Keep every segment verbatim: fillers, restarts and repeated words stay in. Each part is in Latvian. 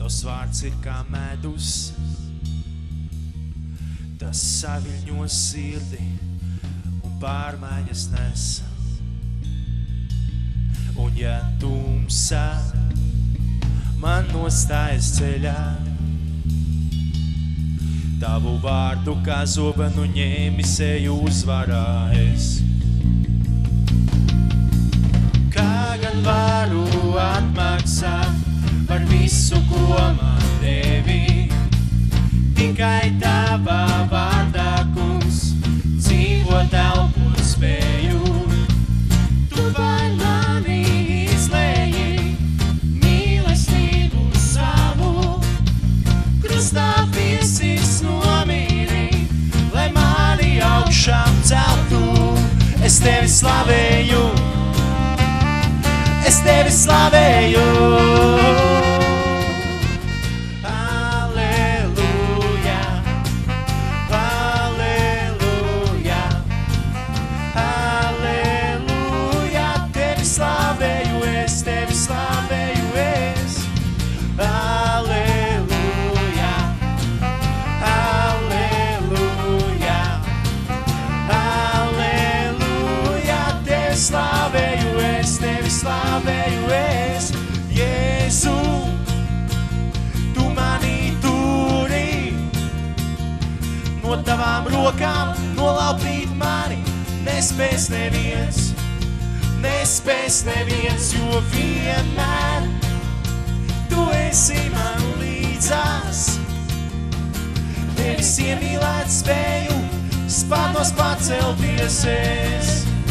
Tavs vārds ir kā medus, tas saviļņo sirdi un pārmaiņas nes. Un ja tumsa man nostājas ceļā, Tavu vārdu kā zobenu ņēmis eju uzvarā es. Kā gan varu atmaksāt par visu, ko man devi, tikai Tavā vārdā, kungs, dzīvot elpot spēju. Tu par mani izlēji mīlestību savu, krustā viesis nomīri, lai mani augšām celtu. Es Tevi slavēju, es Tevi slavēju. Slavēju es, Jēzu, Tu mani turi, no Tavām rokām nolaupīt mani, nespēs neviens, nespēs neviens, jo vienmēr Tu esi man līdzās. Tevis iemīlēt spēju, spārnos pacelties es.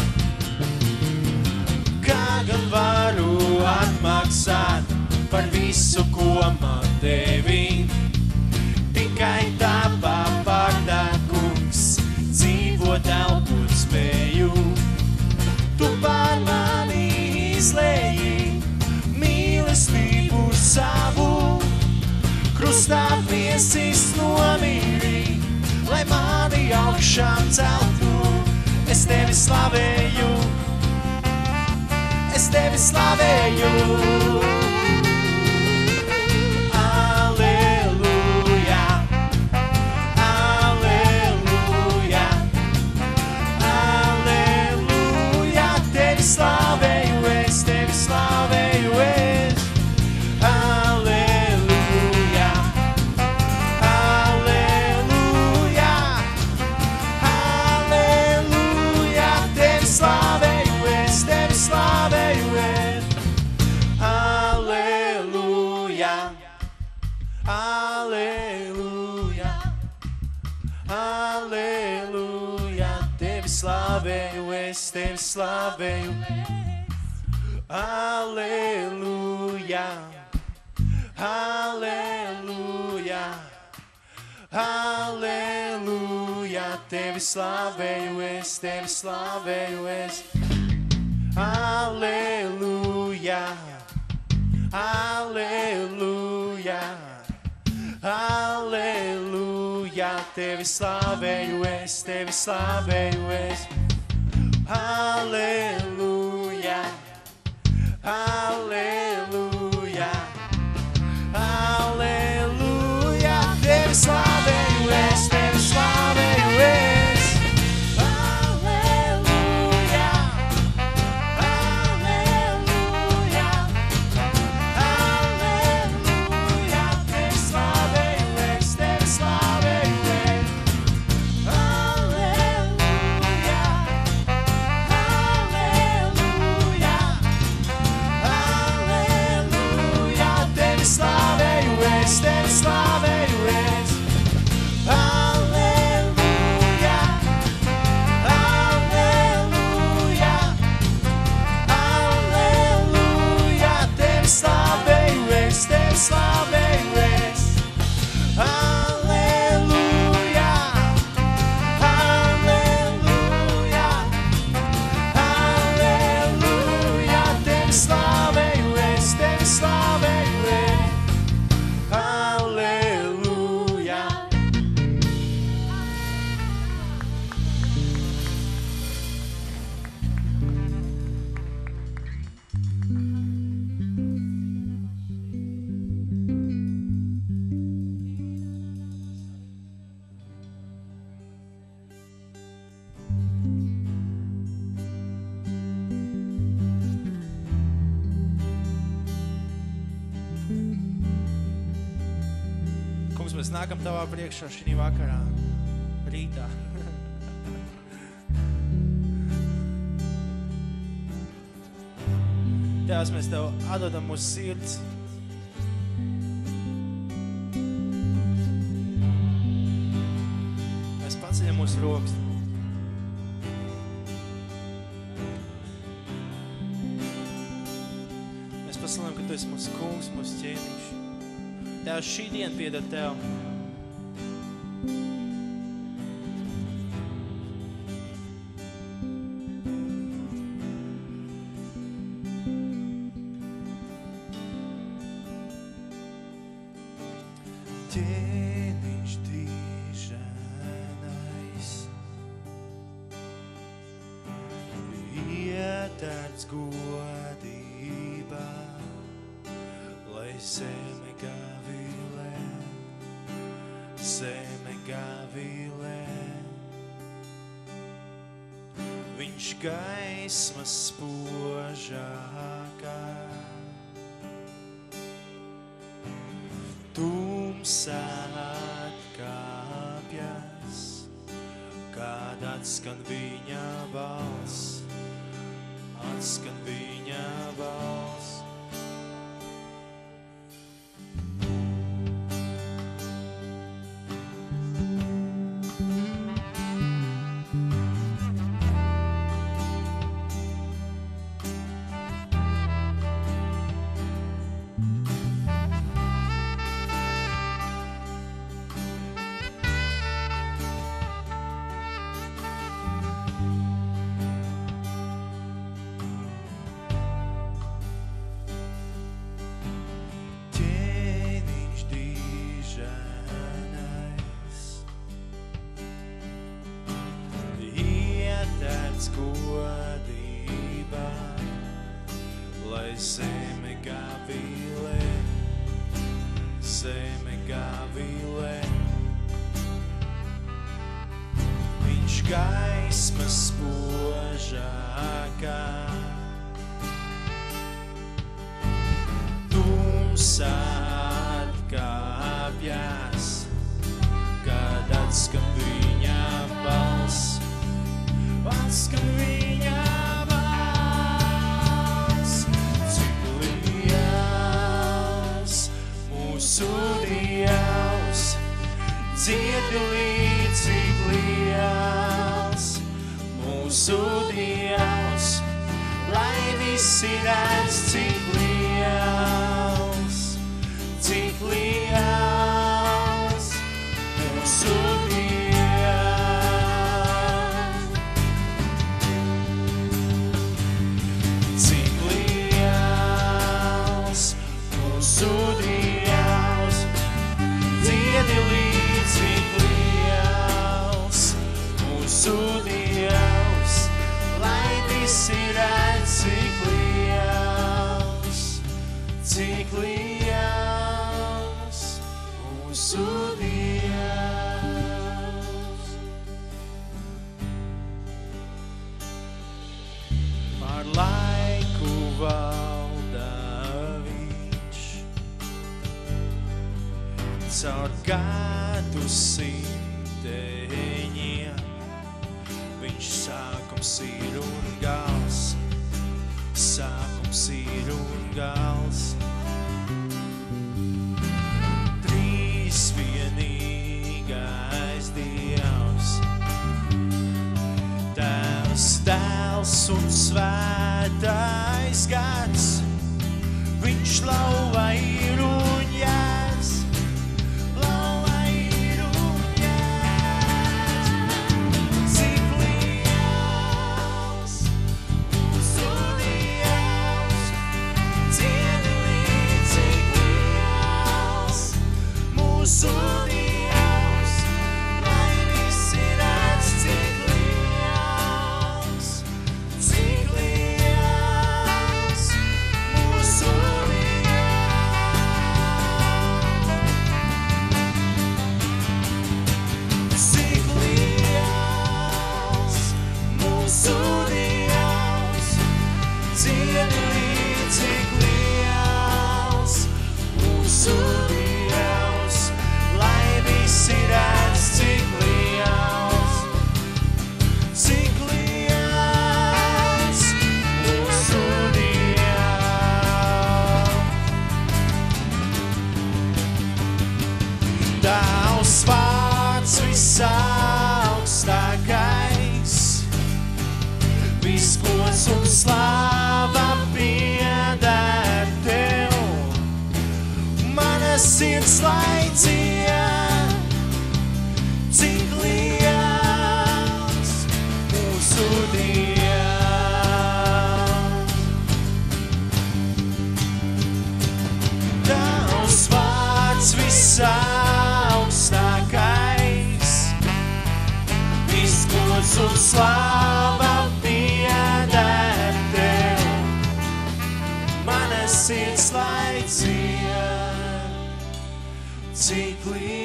Kā gan varu atmaksāt par visu, ko man devi, tikai Tavā vārdā, kungs, dzīvot elpot spēju. Tu par mani izlēji mīlestību savu, krustā viesis nomīri, lai mani augšām celtu. Es Tevi slavēju, es Tevi slavēju. Alleluja, alleluja, alleluja. Tevi slavēju es, Tevi slavēju es. Alleluja, alleluja, alleluja. Tevi slavēju es, Tevi slavēju es. Alleluja, alleluja, alleluja. Tevi slavēju es, Tevi slavēju. Alleluja, alleluja, alleluja. Tevi slavēju es, Tevi slavēju es. Alleluja, alleluja, alleluja. Tevi slavēju es, Tevi slavēju es. Alleluja, alleluja, alleluja. Tevi slavēju es, Tevi slavēju es. Alleluja, alleluja, alleluja. Tevi slavēju es, Tevi slavēju es. Alleluja, alleluja, Kungs, mēs nākam Tavā priekšā šī vakarā, rītā. Tēvs, mēs Tev atdodam mūsu sirds. Mēs paceļam mūsu rokas. Mēs paslēm, ka Tu esi mūsu kungs, mūsu ķēniņš. Tēvs, šī diena pieder Tev. Ķēniņš dīženais, ietērts godībā, lai zeme gavilē, zeme gavilē. Viņš gaismas spožākā, tumsā atkāpjas, kad atskan viņa balss, atskan viņa balss. Godībā, lai zeme gavilē, zeme gavilē. Viņš gaismas spožākā, tumsā atkāpjas, kad atskan viņa balss, atskan viņa balss. Cik liels mūsu Dievs, dziedulī, cik liels mūsu Dievs, lai visi redz, cik liels, cik liels mūsu Dievs, lai visi redz, cik liels, cik liels mūsu Dievs. Par laiku valda viņš, caur gadu simteņiem. Viņš sākums ir un gals, sākums ir un gals. Trīs vienīgais Dievs, Tēvs, Dēls un Svētais Gars. Viņš lauva ir un jēs, lauva ir un jēs. Cik liels mūsu Dievs, dziedulī, cik liels mūsu Dievs, lai visi redz, cik liels, cik liels mūsu Dievs. visaugstākais, viss gods un slāva pieder tev. Mana sirds lai dzied, cik liels mūsu Dievs. Tavs vārds visaugstākais, viss gods un slāva pieder tev. Mana sirds lai dzied, cik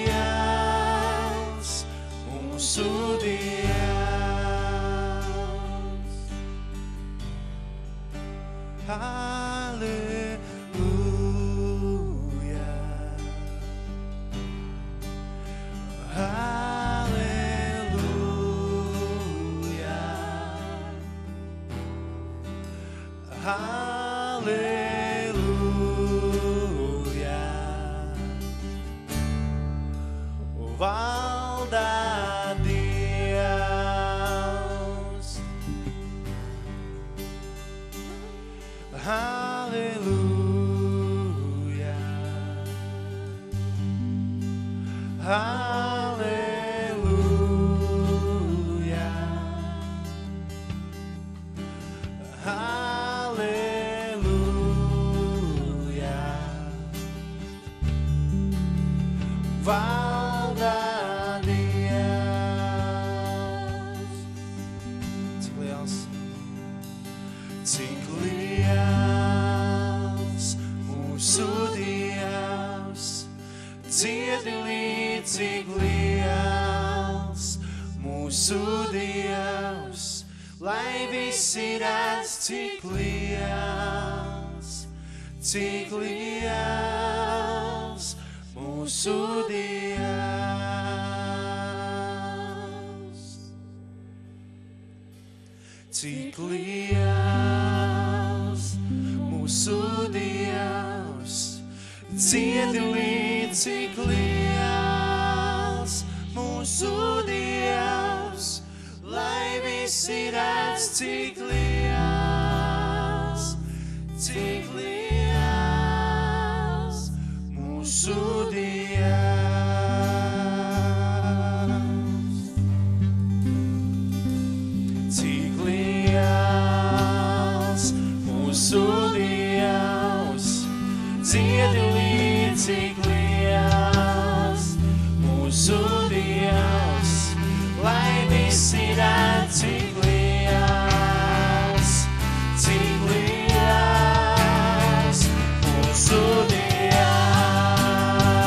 liels mūsu Dievs. Halleluja, halleluja, halleluja. Valdā Dievs. Halleluja, halleluja, halleluja. Valdā Dievs. Cik liels, cik liels mūsu Dievs, dziedi līdz, cik liels mūsu Dievs, lai visi redz, cik liels, cik liels mūsu Dievs. Cik liels mūsu Dievs, dziedi līdz, cik liels mūsu Dievs, lai visi redz, cik liels, cik liels mūsu Dievs. Cik liels mūsu Dievs, dziedi līdz, cik liels mūsu Dievs, lai visi redz, cik liels, cik liels mūsu Dievs.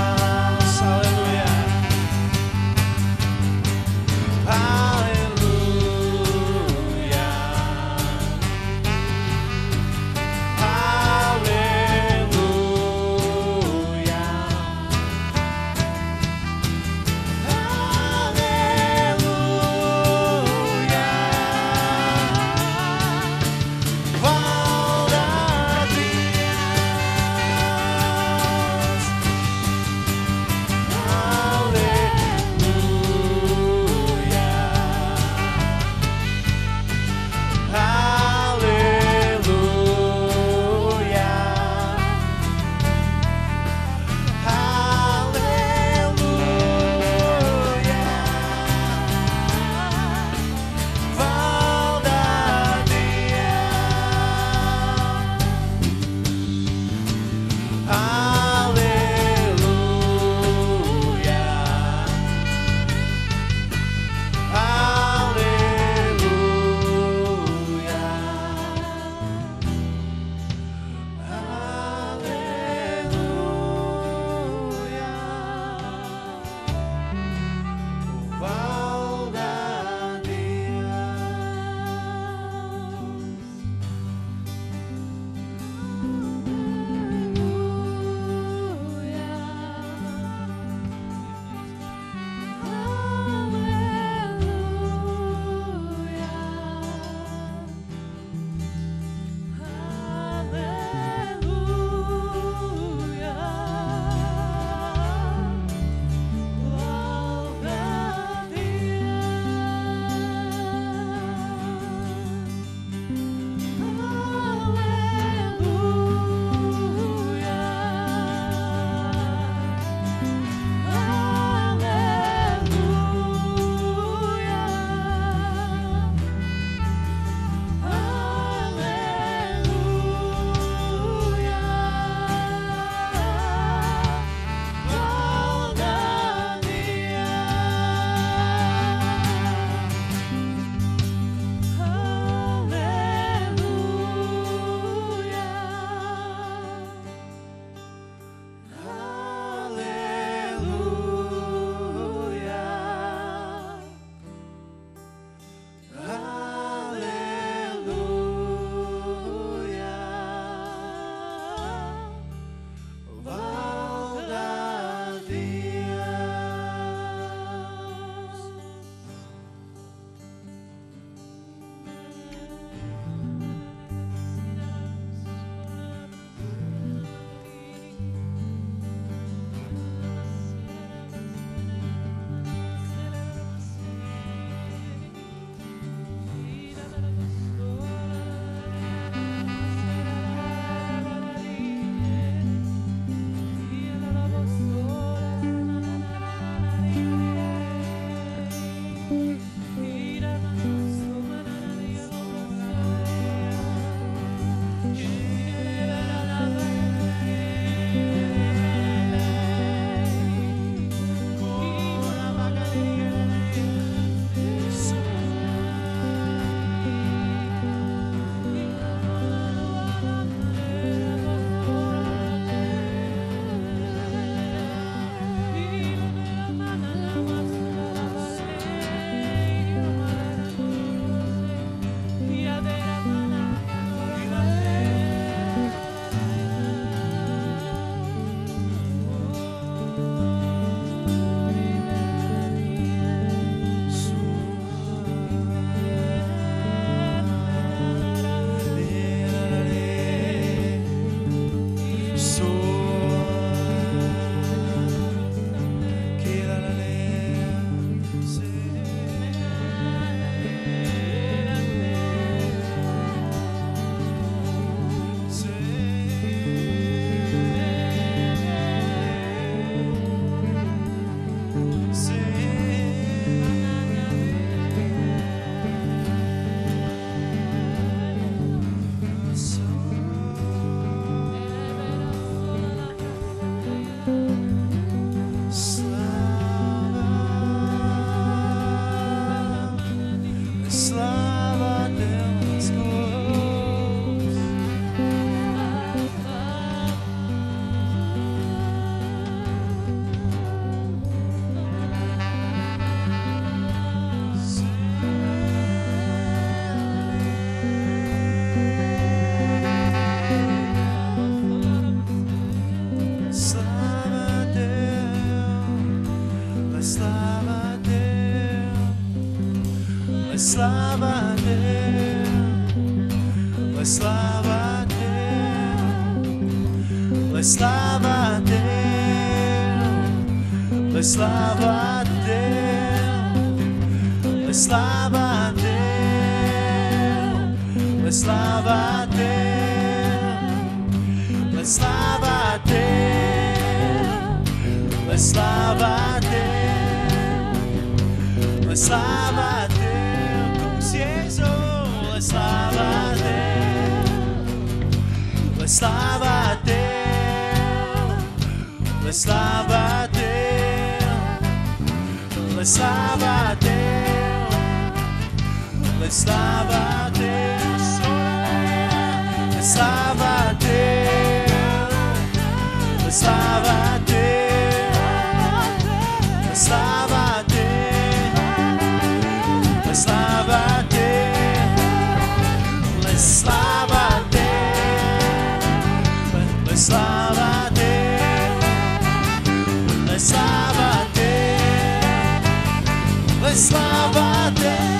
lai slāvā Tev, lai slāvā Tev, lai slāvā Tev, lai slāvā Tev, lai slāvā Tev, lai slāvā Tev, lai slāvā Tev, lai slāvā Tev, Kungs Jēzu, lai slāvā Tev, lai slāvā Tev, lai slāvā Tev, lai slāvā Tev, lai slāvā Tev, lai slāvā Tev, lai slāvā Tev, lai slāvā Tev, lai slāvā Tev, lai slāvā Tev, lai slāvā Tev, lai slāvā Tev, lai slāvā Tev.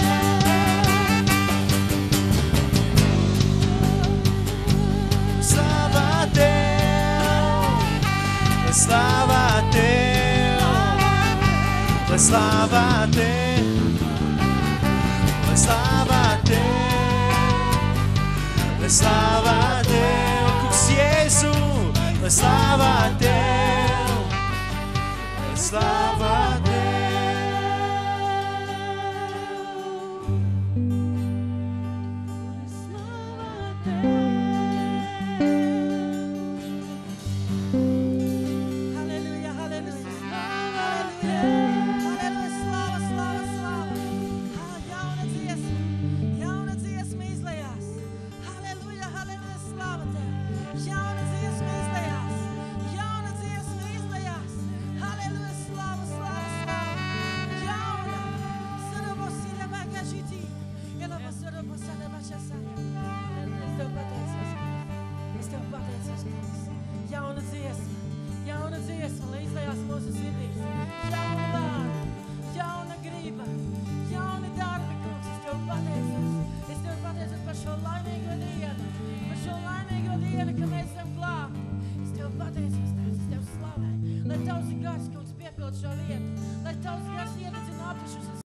Slāvā Tev, lai slāvā Tev, lai slāvā Tev, lai slāvā Tev, Kungs Jēzu, lai slāvā Tev, lai slāvā